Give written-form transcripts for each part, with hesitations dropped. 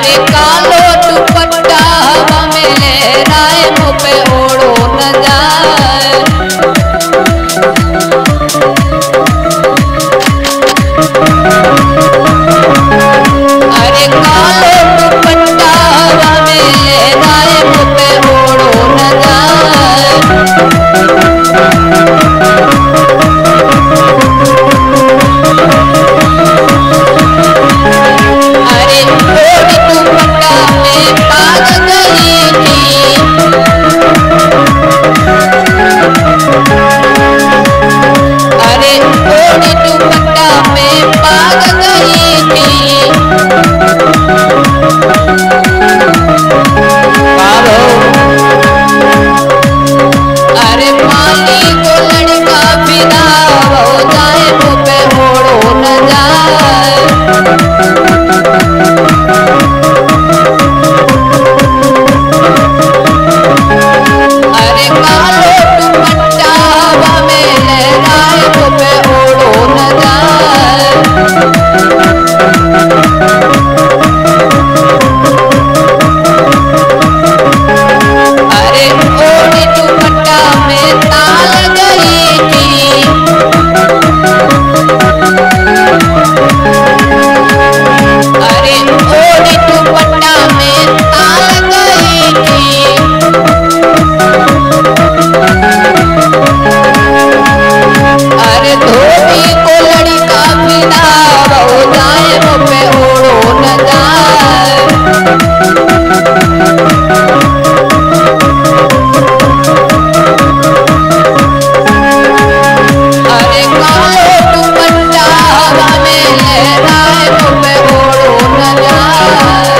कालो दुपट्टा हवा में लहराए मुँह पे ओढ़ो न जाए। अरे कालो दुपट्टा हवा में लहराए मुँह पे ओढ़ो न जाए। अरे ओढ़ दुपट्टा में पाग गई थी। अरे ओढ़ दुपट्टा में पाग गई थी। अरे पानी को लड़का फिदा हो जाए मुँह पे ओढ़ो न जाए। अरे कालो दुपट्टा हवा में लहराए मुँह पे ओढ़ो न जाए। अरे ओढ़ दुपट्टा में ताल गई थी। अरे ओढ़ दुपट्टा में ताल गई थी। अरे धोबी को लड़का फिदा हो जाए मुँह पे ओढ़ो न जाए। अरे कालो दुपट्टा हवा में लहराए मुँह पे ओढ़ो न जाए।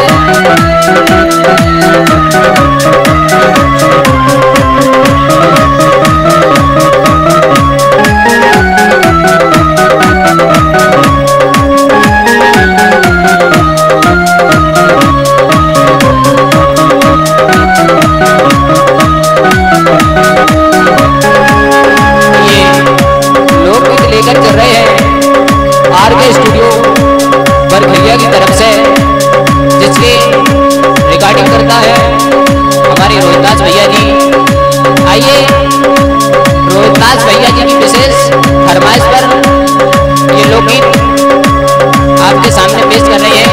लोकगीत लेकर चल रहे हैं आरके स्टूडियो पर भैया की तरफ से, जिसकी रिकॉर्डिंग करता है हमारे रोहितदास भैया जी। आइए रोहितदास भैया जी की विशेष फरमाइश पर ये लोकगीत आपके सामने पेश कर रहे हैं।